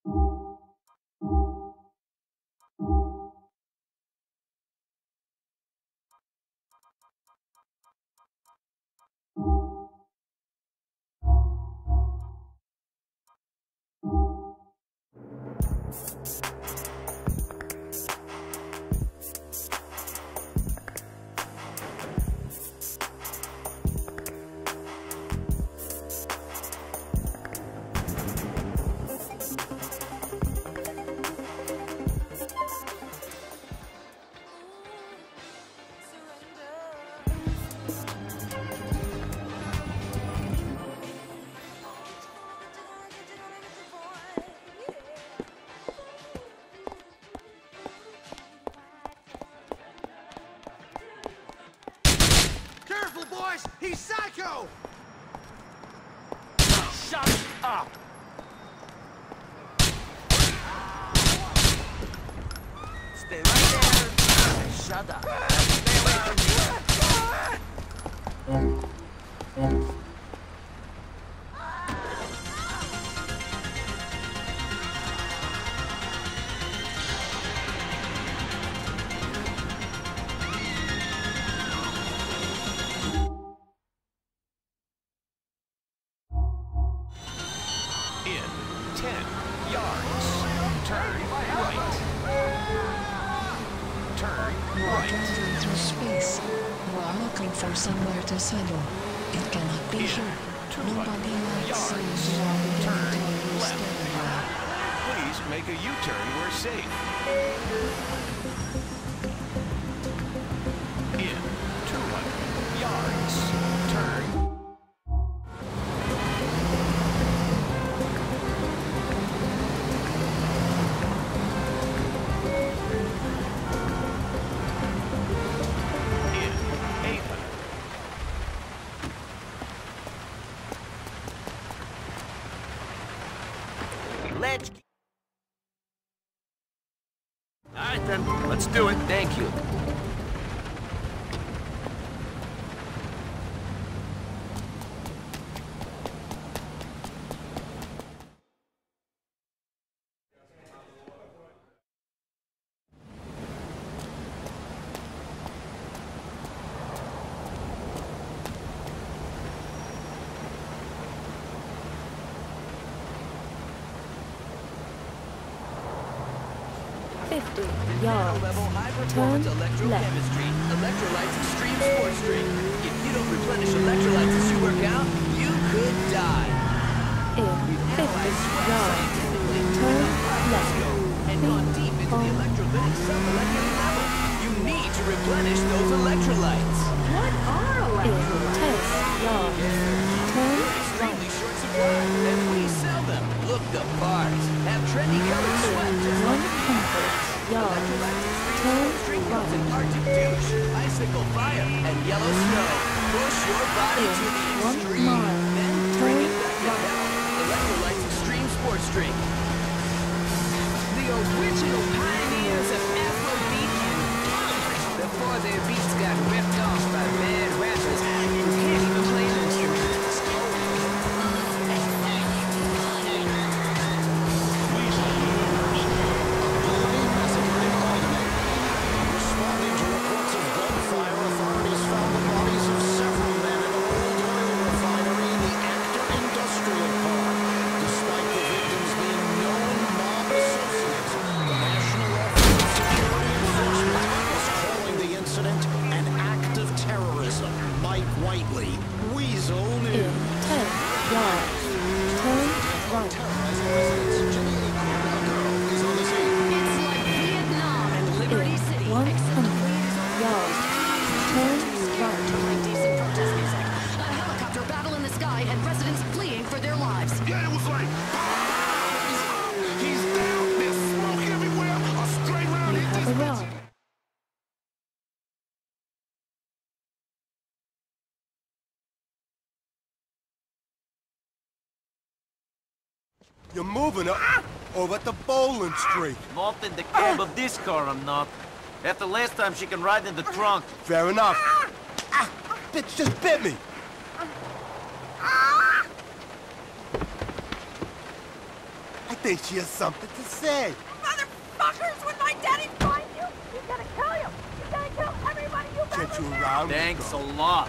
Boys, he's psycho! Shut up! Stay right there! Shut up! Stay away from me! In 10 yards, turn right. Turn right. Driving through space. You are looking for somewhere to settle. It cannot be here. Nobody likes yards, turn left. Please make a U-turn where safe. In 200 yards, turn. Let's... All right, then. Let's do it. Thank you. Level high performance electrochemistry, electrolytes extreme sports drink. If you don't replenish electrolytes as you work out, you could die. In 50 yards, turn left. And gone deep into the electrolytic sub-molecular level. You need to replenish those electrolytes. What are electrolytes? In 10 yards, turn Extremely short supply, and we sell them. Look the parts. Have trendy colored sweat just like 100 yards, turn right. in Arctic douche, icicle fire, and yellow snow. Push your body to the In 1 extreme. mile, Then turn drink it back to right. health. Electrolytes Extreme Sports Drink. The original pioneers of Afrobeat and funk before their beats got ripped off by bad rappers who can't even play an instrument. Responding to reports of gunfire, authorities found the bodies of several men in a old oil refinery in the Actor Industrial Park. Despite the victims being known mob associates, the National Office of Security Enforcement is calling the incident an act of terrorism. Mike Whiteley, Weasel In News. 10 yards, turn right. It's like Vietnam and Liberty In City. 100 yards, turn right. Like decent protest music. A helicopter battle in the sky and residents fleeing for their lives. Yeah, it was like... He's down! There's smoke everywhere! A straight round We hit have this bitch! arrived. You're moving up over at the bowling street. Not in the cab of this car, I'm not. After last time, she can ride in the trunk. Fair enough. Bitch just bit me. I think she has something to say. Motherfuckers, when my daddy finds you, he's gonna kill you. He's gonna kill everybody you've Get ever you met. around. Thanks a lot.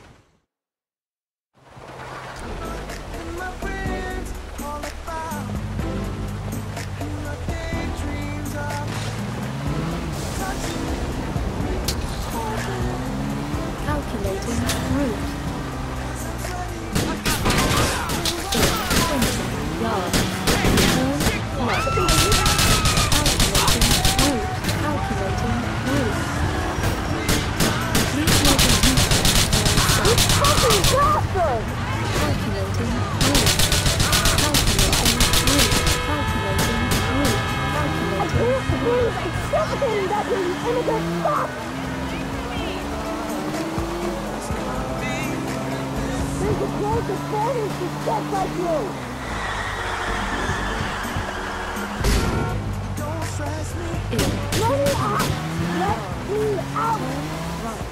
Calculating route. In 20 yards. Turn left. Calculating route. Please make a U-turn. You fucking bastard! Calculating route. Calculating route. Calculating route. I Calculating can't believe it's suffocating that you immigrant fuck! There's a close of foreigners to stuff like you! in Let me out! Let me out! right.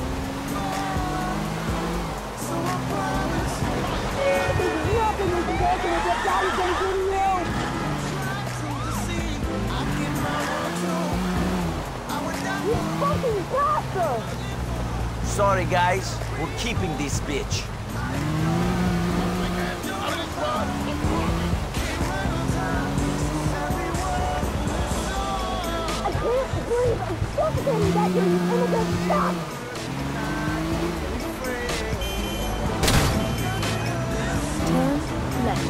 There's nothing you can do to get daddy's gonna do to you! You fucking bastard! Sorry, guys. We're keeping this bitch. I can't believe it's suffocating that you immigrant fuck! Turn left.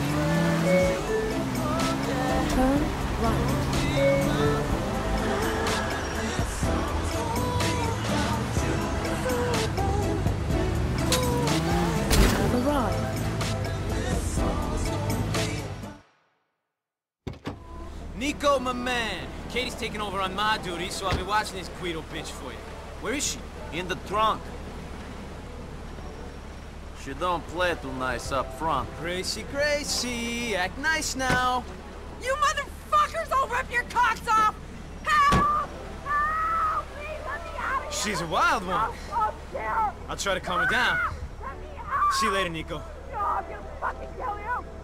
Turn right. You have arrived. Nico, my man. Katie's taking over on my duty, so I'll be watching this Guido bitch for you. Where is she? In the trunk. She don't play too nice up front. Gracie, Gracie, act nice now. You motherfuckers, I'll rip your cocks off! Help! Help! Please let me out of here! She's a wild one. Oh, scared! I'll try to calm her down. Let me out! See you later, Nico. Oh, I'm gonna fucking kill you!